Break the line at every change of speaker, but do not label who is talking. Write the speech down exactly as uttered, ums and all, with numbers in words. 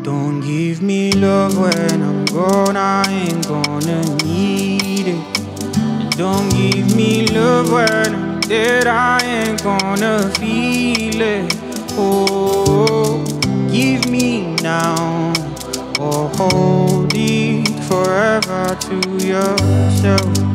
Don't give me love when I'm gone, I ain't gonna need it. And don't give me love when I'm dead, I ain't gonna feel it. Oh, give me now, or hold it forever to yourself.